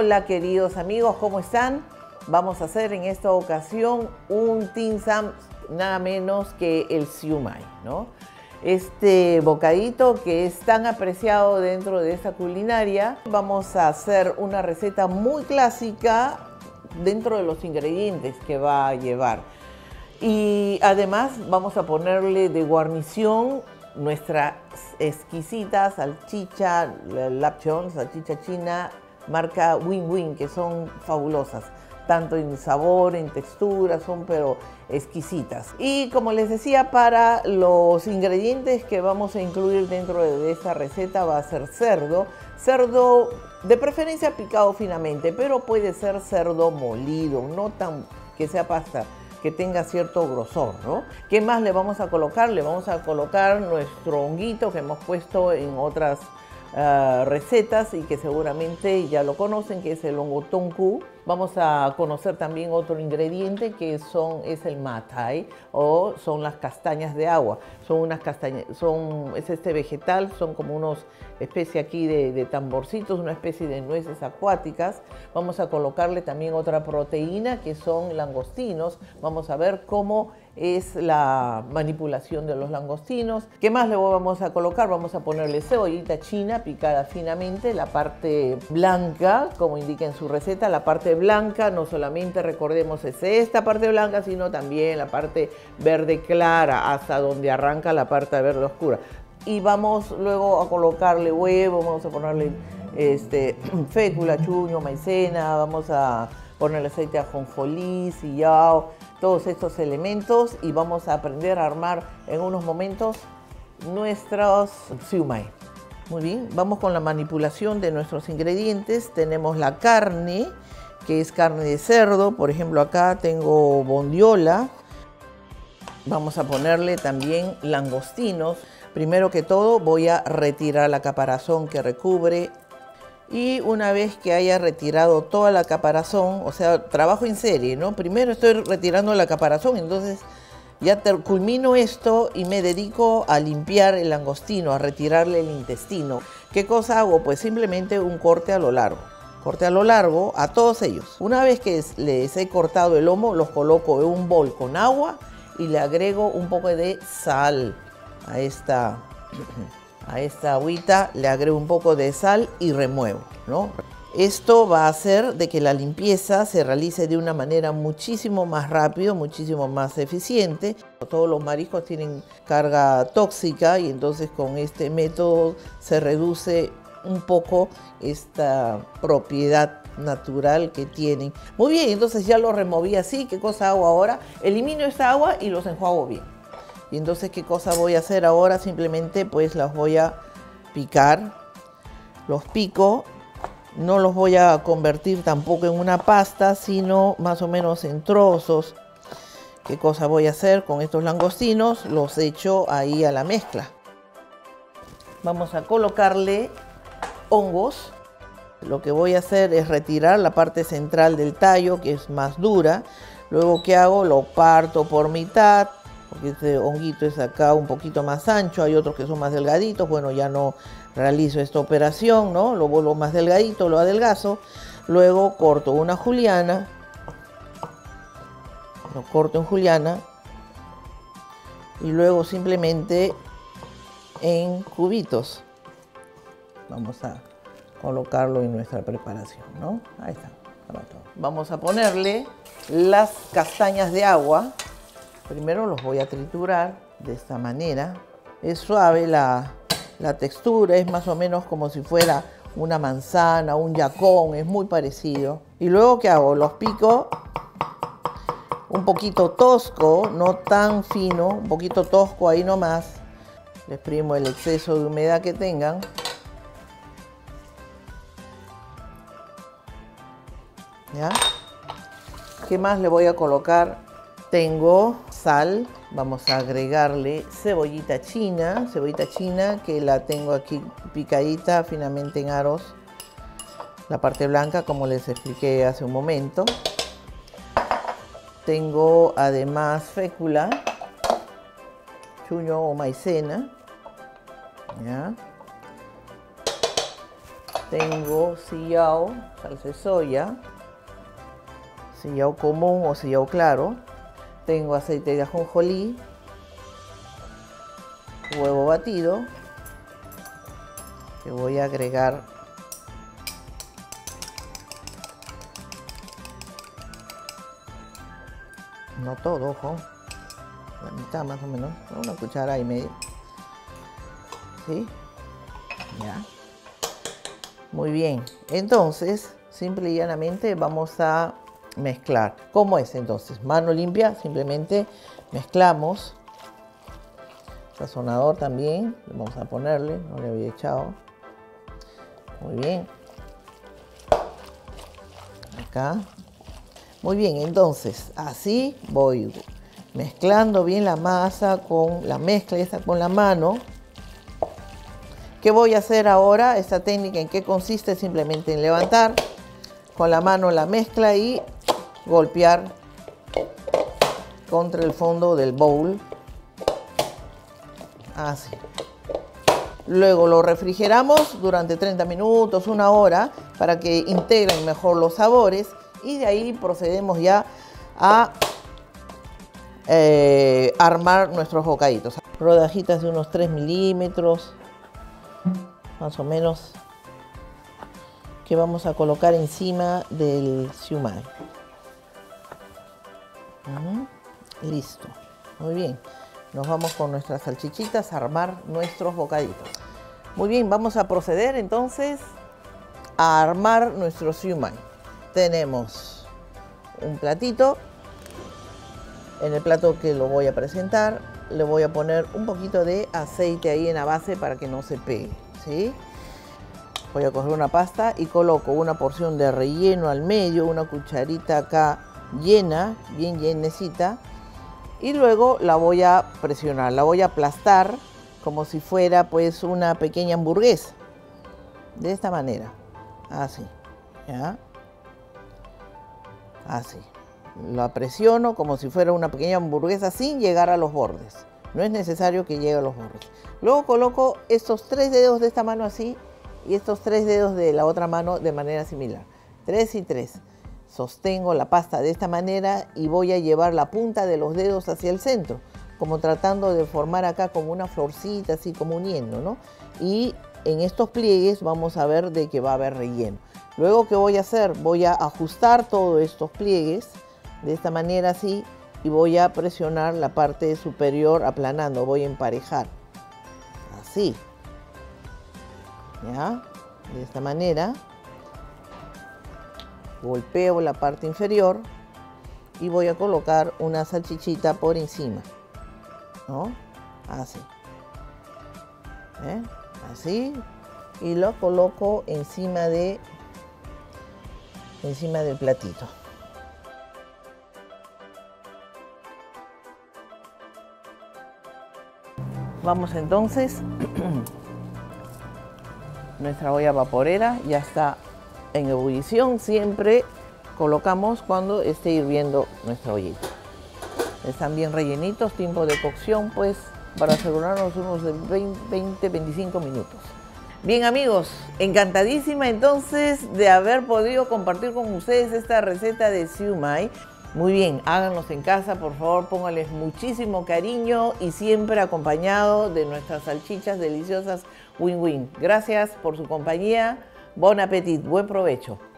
Hola queridos amigos, ¿cómo están? Vamos a hacer en esta ocasión un dim sum, nada menos que el siu mai, ¿no? Este bocadito que es tan apreciado dentro de esta culinaria. Vamos a hacer una receta muy clásica dentro de los ingredientes que va a llevar. Y además vamos a ponerle de guarnición nuestra exquisita salchicha lapchon, salchicha china marca Win Win, que son fabulosas, tanto en sabor, en textura, son pero exquisitas. Y como les decía, para los ingredientes que vamos a incluir dentro de esta receta va a ser cerdo de preferencia picado finamente, pero puede ser cerdo molido, no tan que sea pasta, que tenga cierto grosor, ¿no? ¿Qué más le vamos a colocar? Le vamos a colocar nuestro honguito que hemos puesto en otras recetas y que seguramente ya lo conocen, que es el hongo tongku. Vamos a conocer también otro ingrediente que es el matai, o son las castañas de agua. Son unas castañas, es este vegetal, son como unos especie aquí de tamborcitos, una especie de nueces acuáticas. Vamos a colocarle también otra proteína que son langostinos. Vamos a ver cómo es la manipulación de los langostinos. ¿Qué más le vamos a colocar? Vamos a ponerle cebollita china picada finamente, la parte blanca, como indica en su receta, la parte blanca, no solamente recordemos es esta parte blanca, sino también la parte verde clara, hasta donde arranca la parte verde oscura. Y vamos luego a colocarle huevo, vamos a ponerle fécula, chuño, maicena, vamos a ponerle aceite de ajonjolí, sillao, todos estos elementos, y vamos a aprender a armar en unos momentos nuestros siu mai. Muy bien, vamos con la manipulación de nuestros ingredientes. Tenemos la carne, que es carne de cerdo, por ejemplo acá tengo bondiola. Vamos a ponerle también langostinos. Primero que todo voy a retirar la caparazón que recubre, y una vez que haya retirado toda la caparazón, o sea, trabajo en serie, ¿no? Primero estoy retirando la caparazón, entonces ya culmino esto y me dedico a limpiar el langostino, a retirarle el intestino. ¿Qué cosa hago? Pues simplemente un corte a lo largo. Corte a lo largo a todos ellos. Una vez que les he cortado el lomo, los coloco en un bol con agua y le agrego un poco de sal a esta agüita, le agrego un poco de sal y remuevo, ¿no? Esto va a hacer de que la limpieza se realice de una manera muchísimo más rápido, muchísimo más eficiente. Todos los mariscos tienen carga tóxica y entonces con este método se reduce un poco esta propiedad natural que tienen. Muy bien, entonces ya lo removí así. ¿Qué cosa hago ahora? Elimino esta agua y los enjuago bien. Y entonces, ¿qué cosa voy a hacer ahora? Simplemente pues las voy a picar, los pico, no los voy a convertir tampoco en una pasta, sino más o menos en trozos. ¿Qué cosa voy a hacer con estos langostinos? Los echo ahí a la mezcla. Vamos a colocarle hongos. Lo que voy a hacer es retirar la parte central del tallo, que es más dura. Luego, ¿qué hago? Lo parto por mitad, porque este honguito es acá un poquito más ancho, hay otros que son más delgaditos. Bueno, ya no realizo esta operación, ¿no? Lo vuelvo más delgadito, lo adelgazo. Luego corto una juliana, lo corto en juliana y luego simplemente en cubitos. Vamos a colocarlo en nuestra preparación, ¿no? Ahí está. Vamos a ponerle las castañas de agua. Primero los voy a triturar de esta manera. Es suave la textura, es más o menos como si fuera una manzana, un yacón, es muy parecido. Y luego, ¿qué hago? Los pico un poquito tosco, no tan fino, un poquito tosco ahí nomás. Les exprimo el exceso de humedad que tengan. ¿Ya? ¿Qué más le voy a colocar? Tengo sal, vamos a agregarle cebollita china que la tengo aquí picadita finamente en aros. La parte blanca, como les expliqué hace un momento. Tengo además fécula, chuño o maicena. ¿Ya? Tengo sillao, salsa de soya, sillao común o sillao claro. Tengo aceite de ajonjolí, huevo batido, que voy a agregar no todo, ojo, la mitad más o menos, una cuchara y media. ¿Sí? Ya. Muy bien. Entonces, simple y llanamente vamos a mezclar. ¿Cómo es entonces? Mano limpia, simplemente mezclamos. Sazonador también, vamos a ponerle, no le había echado. Muy bien. Acá. Muy bien, entonces así voy mezclando bien la masa con la mezcla esta con la mano. ¿Qué voy a hacer ahora? Esta técnica, ¿en qué consiste? Simplemente en levantar con la mano la mezcla y golpear contra el fondo del bowl. Así. Luego lo refrigeramos durante 30 minutos, una hora, para que integren mejor los sabores. Y de ahí procedemos ya a armar nuestros bocaditos. Rodajitas de unos 3 milímetros, más o menos, que vamos a colocar encima del siu mai. Listo. Muy bien. Nos vamos con nuestras salchichitas a armar nuestros bocaditos. Muy bien, vamos a proceder entonces a armar nuestro siu mai. Tenemos un platito. En el plato que lo voy a presentar, le voy a poner un poquito de aceite ahí en la base para que no se pegue, ¿sí? Voy a coger una pasta y coloco una porción de relleno al medio, una cucharita acá llena, bien llenecita, y luego la voy a presionar, la voy a aplastar como si fuera pues una pequeña hamburguesa, de esta manera, así, ¿ya? Así. La presiono como si fuera una pequeña hamburguesa sin llegar a los bordes. No es necesario que llegue a los bordes. Luego coloco estos 3 dedos de esta mano así y estos 3 dedos de la otra mano de manera similar. 3 y 3. Sostengo la pasta de esta manera y voy a llevar la punta de los dedos hacia el centro, como tratando de formar acá como una florcita, así como uniendo, ¿no? Y en estos pliegues vamos a ver de que va a haber relleno. Luego, ¿qué voy a hacer? Voy a ajustar todos estos pliegues de esta manera así y voy a presionar la parte superior aplanando, voy a emparejar. Así. ¿Ya? De esta manera. Golpeo la parte inferior y voy a colocar una salchichita por encima, ¿no? Así. Así. Y lo coloco encima del platito. Vamos entonces, nuestra olla vaporera ya está en ebullición, siempre colocamos cuando esté hirviendo nuestra ollita. Están bien rellenitos, tiempo de cocción pues para asegurarnos unos de 20-25 minutos. Bien amigos, encantadísima entonces de haber podido compartir con ustedes esta receta de siu mai. Muy bien, háganlos en casa, por favor, pónganles muchísimo cariño y siempre acompañado de nuestras salchichas deliciosas Win Win. Gracias por su compañía, bon appetit, buen provecho.